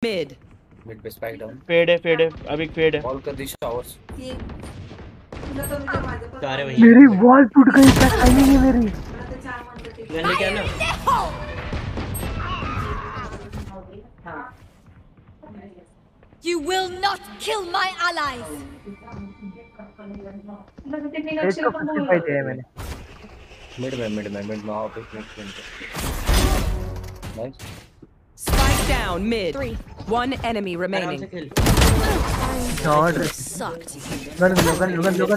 Mid. Mid पे spike down. Fade है अभी फेड है। ऑल कर दी शावर्स। कहाँ है भैया? मेरी वॉल टूट गई, क्या टाइमिंग है मेरी। मैंने क्या ना You will not kill my allies. इसको 55 दिया है मैंने। मिड में आओ पे मिड पे। Nice. Spike down mid. 3. One enemy आराम से remaining. खेल। God Sucked. गन लो